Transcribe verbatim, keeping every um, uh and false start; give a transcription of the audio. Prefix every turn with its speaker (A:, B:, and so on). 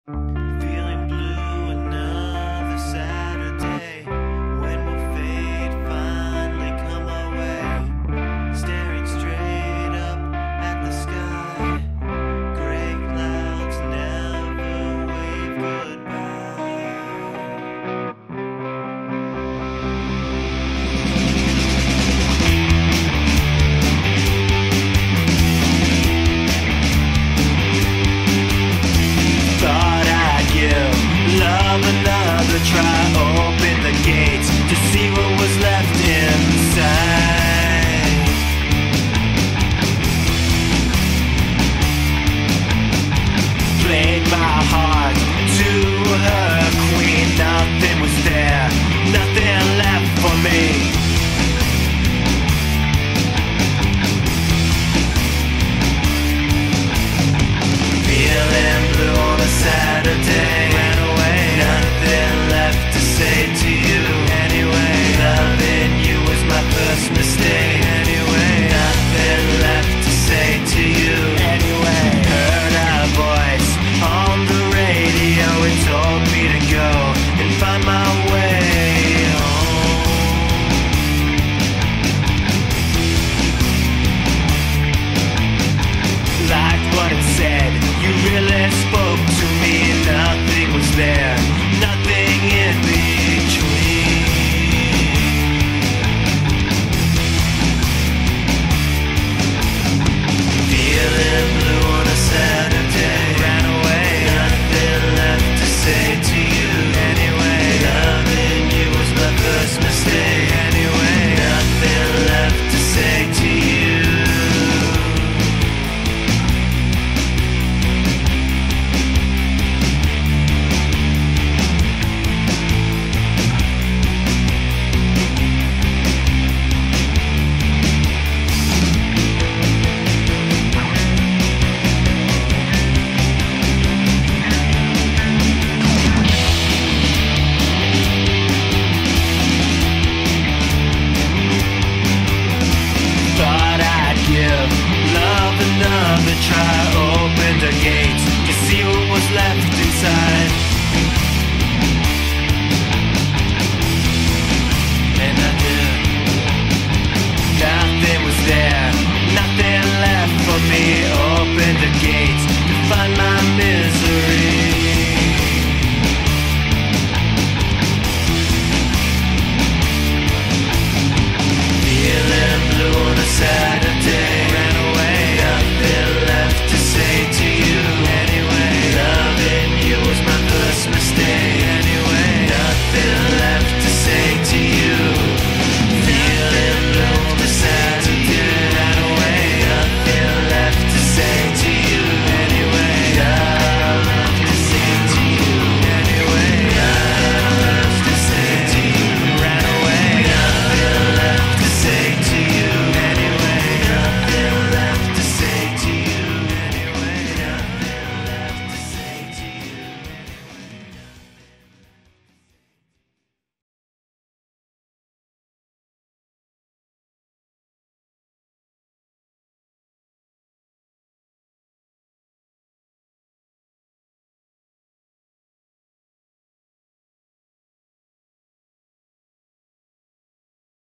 A: Feeling blue, another Saturday. When will fate finally come our way? Staring straight up at the sky. Gray clouds never wave goodbye. Thought I'd give love another try. Open the gates to see what was left inside. Played my heart to her.